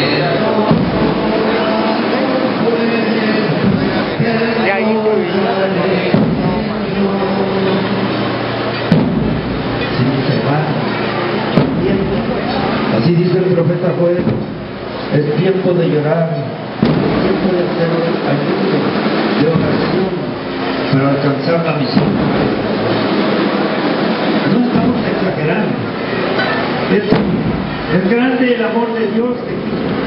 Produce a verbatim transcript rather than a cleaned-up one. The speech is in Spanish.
Así dice el profeta Joel, es tiempo de llorar, es tiempo de hacer ayuno, de oración para alcanzar la misión. No estamos exagerando. Es, es grande el amor de Dios que quiso